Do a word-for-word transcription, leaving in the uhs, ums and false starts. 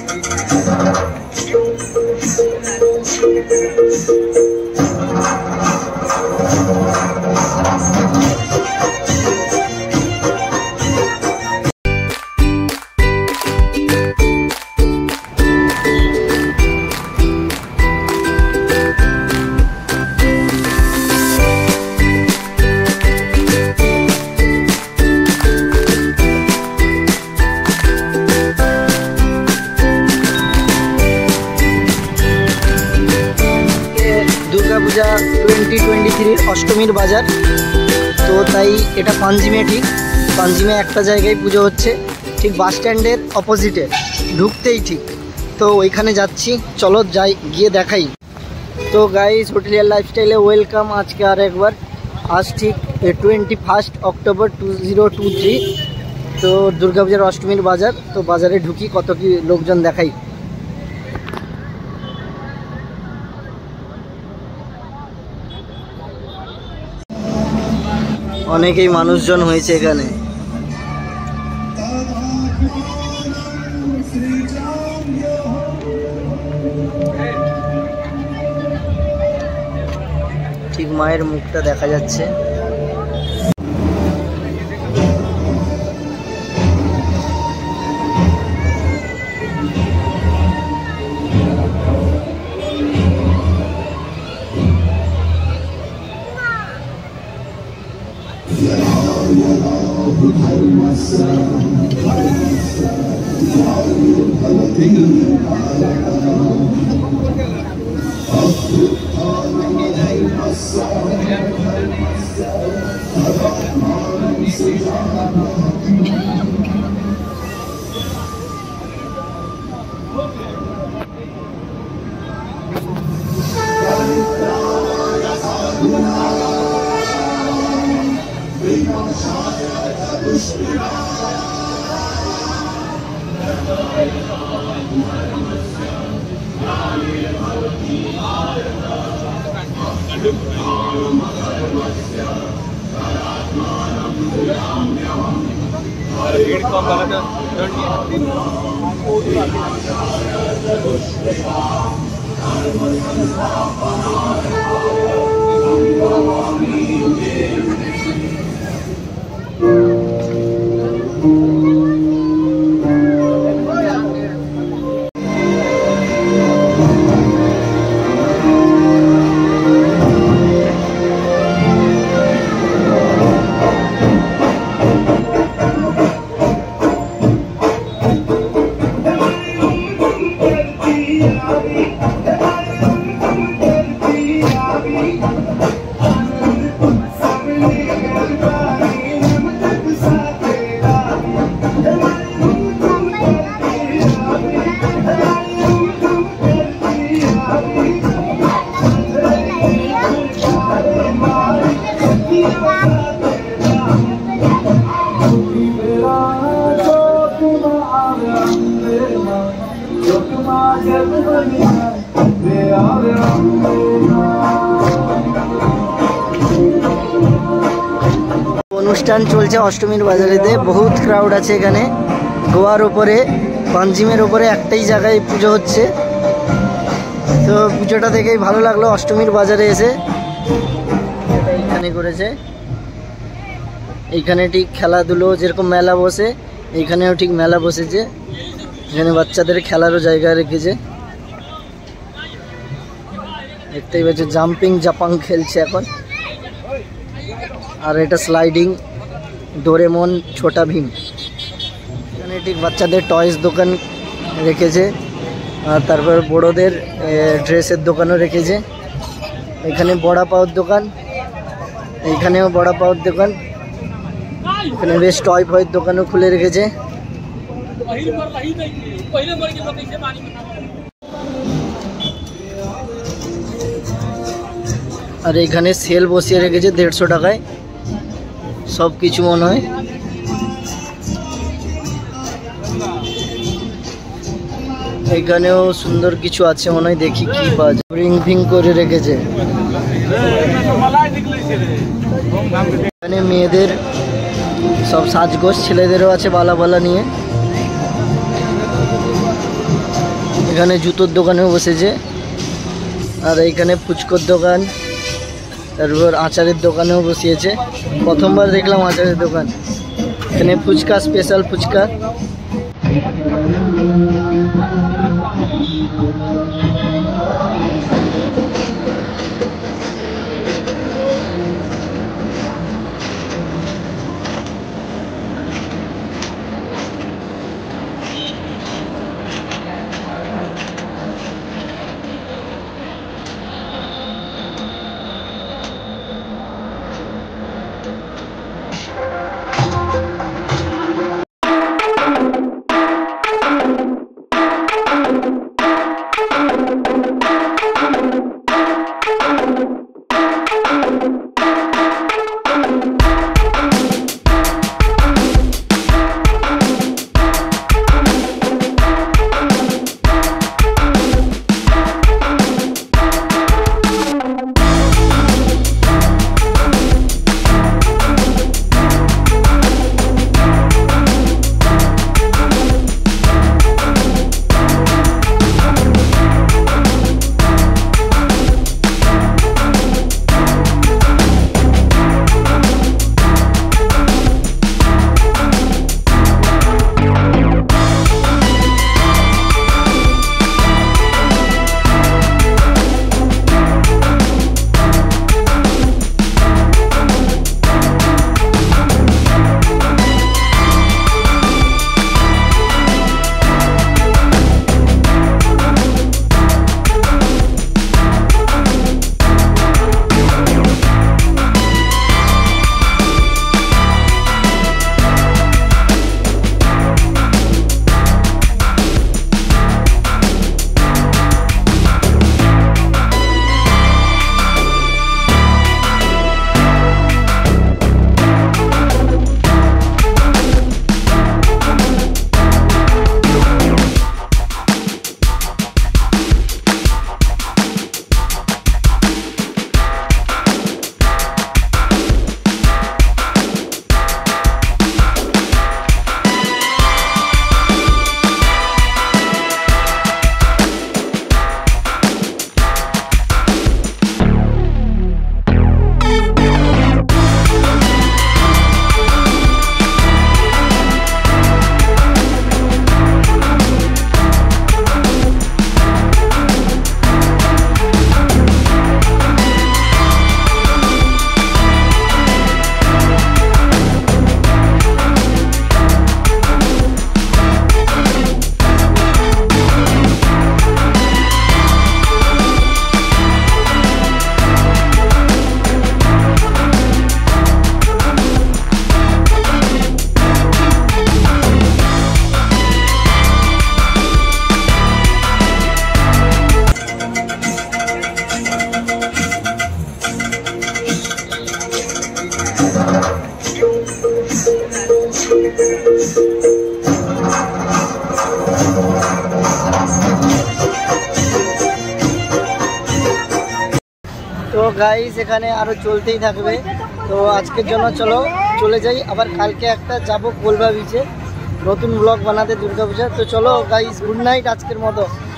Durga Puja twenty twenty থ্রির অষ্টমীর বাজার। তো তাই এটা পাঞ্জিমে, ঠিক পাঞ্জিমে একটা জায়গায় পুজো হচ্ছে, ঠিক বাস স্ট্যান্ডের অপোজিটে, ঢুকতেই ঠিক। তো ওইখানে যাচ্ছি, চলো যাই, গিয়ে দেখাই। তো গাইস, হোটেলিয়ার লাইফস্টাইলে ওয়েলকাম। আজকে আর একবার, আজ ঠিক twenty first October two zero two three তো দুর্গাপূজার অষ্টমীর বাজার। তো বাজারে ঢুকি, কত কি লোকজন দেখাই। অনেকেই মানুষজন হয়েছে এখানে। ঠিক মায়ের মুখটা দেখা যাচ্ছে। অনুষ্ঠান চলছে অষ্টমীর বাজারেতে, বহুত ক্রাউড আছে এখানে। গোয়ার ওপরে, পাঞ্জিমের ওপরে একটাই জায়গায় পুজো হচ্ছে। তো পুজোটা দেখেই ভালো লাগলো অষ্টমীর বাজারে এসে। এখানে করেছে, এইখানে ঠিক খেলাধুলো যেরকম মেলা বসে, এইখানেও ঠিক মেলা বসেছে। এখানে বাচ্চাদের খেলারও জায়গা রেখেছে, দেখতেই পাচ্ছ। জাম্পিং জাপাং খেলছে এখন। আর এটা স্লাইডিং, ডোরেমন, ছোটা ভীম। এখানে ঠিক বাচ্চাদের টয়েস দোকান রেখেছে, আর তারপর বড়োদের ড্রেসের দোকানও রেখেছে। এখানে বড়া পাওয়ার দোকান, এইখানেও বড়া পাওয়ার দোকান। এখানে বেশ টয় ফয়ের দোকানও খুলে রেখেছে। আর এখানে সেল বসিয়ে রেখেছে দেড়শো টাকায় সব কিছু মনে হয়। এখানেও সুন্দর কিছু আছে মনে হয়, দেখি কি পাওয়া যায়। রিং ফিং করে রেখেছে। এখানে মেয়েদের সব সাজগোজ, ছেলেদেরও আছে বালা বালা নিয়ে। এখানে জুতোর দোকানেও বসেছে, আর এইখানে ফুচকোর দোকান, তারপর আচারের দোকানেও বসিয়েছে। প্রথমবার দেখলাম আচারের দোকান। এখানে ফুচকা, স্পেশাল ফুচকা। তো গাইস এখানে আরো চলতেই থাকবে। তো আজকের জন্য চলো চলে যাই, আবার কালকে একটা যাব কোলবা বিচে নতুন ব্লগ বানাতে দুর্গাপূজা। তো চলো গাইস, গুড নাইট আজকের মতো।